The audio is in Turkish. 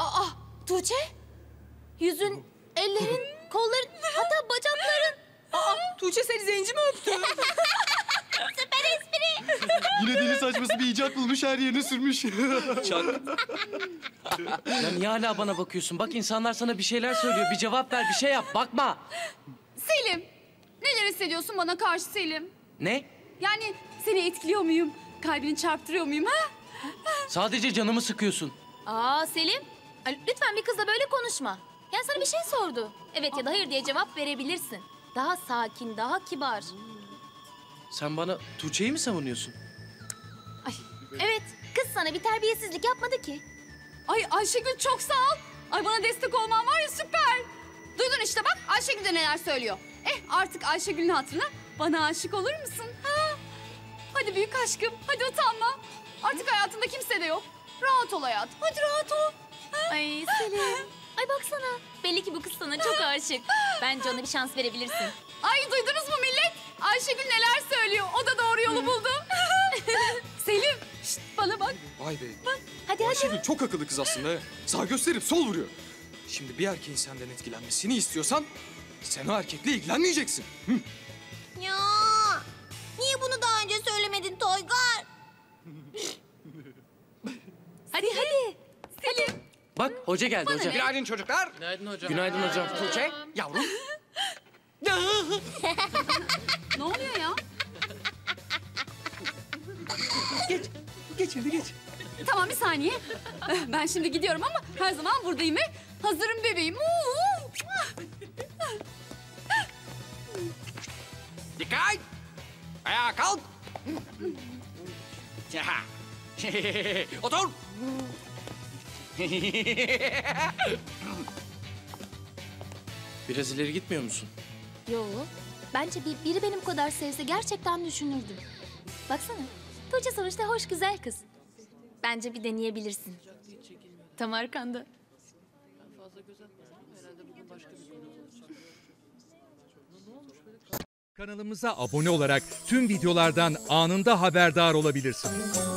Aa, Tuğçe? Yüzün, ellerin, kolların, hatta bacakların. Aa, Tuğçe seni zenci mi öptü? Süper espri. Yine deli saçması bir icat bulmuş, her yerine sürmüş. Çak. Ya niye hala bana bakıyorsun? Bak insanlar sana bir şeyler söylüyor. Bir cevap ver, bir şey yap. Bakma. Selim, neler hissediyorsun bana karşı Selim? Ne? Yani seni etkiliyor muyum? Kalbini çarptırıyor muyum ha? Sadece canımı sıkıyorsun. Aa Selim, ay, lütfen bir kızla böyle konuşma. Yani sana bir şey sordu. Evet ya da hayır diye cevap verebilirsin. Daha sakin, daha kibar. Sen bana Tuğçe'yi mi savunuyorsun? Ay, evet, kız sana bir terbiyesizlik yapmadı ki. Ay Ayşegül çok sağ ol. Ay bana destek olman var ya, süper. Duydun işte bak, Ayşegül de neler söylüyor. Artık Ayşegül'ün hatırına bana aşık olur musun? Ha? Hadi büyük aşkım, hadi utanma. Artık hayatında kimse de yok. Rahat ol hayat, hadi rahat ol. Ay Selim, ay baksana. Belli ki bu kız sana çok aşık. Bence ona bir şans verebilirsin. Ay duydunuz mu millet? Ayşegül neler söylüyor, o da doğru yolu buldu. Selim, şşt, bana bak. Vay be. Hadi hadi. Ayşegül çok akıllı kız aslında. Sağ gösterip sol vuruyor. Şimdi bir erkeğin senden etkilenmesini istiyorsan sen o erkekle ilgilenmeyeceksin. Hı. Ya, niye bunu daha önce söylemedin Toygar? Hadi hadi. Selim. Bak hoca geldi hoca. Günaydın çocuklar. Günaydın hocam. Günaydın hocam. Tuğçe, yavrum. Ne oluyor ya? Geç hadi geç. Tamam bir saniye. Ben şimdi gidiyorum ama her zaman buradayım. Hazırım bebeğim. Dikkat! Ayağa kalk. Otur. Biraz ileri gitmiyor musun? Yo, bence biri benim kadar sevse gerçekten düşünürdüm. Baksana, Tuğçe sonuçta hoş güzel kız. Bence bir deneyebilirsin. Tam arkanda. Kanalımıza abone olarak tüm videolardan anında haberdar olabilirsiniz.